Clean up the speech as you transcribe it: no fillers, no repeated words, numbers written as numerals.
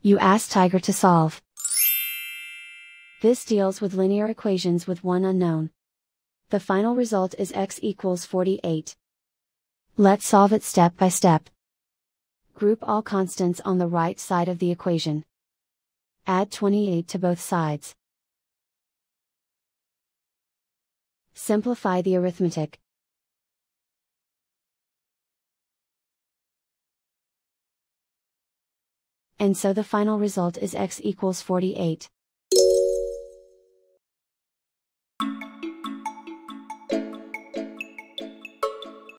You ask Tiger to solve. This deals with linear equations with one unknown. The final result is x equals 48. Let's solve it step by step. Group all constants on the right side of the equation. Add 28 to both sides. Simplify the arithmetic. And so the final result is x equals 48.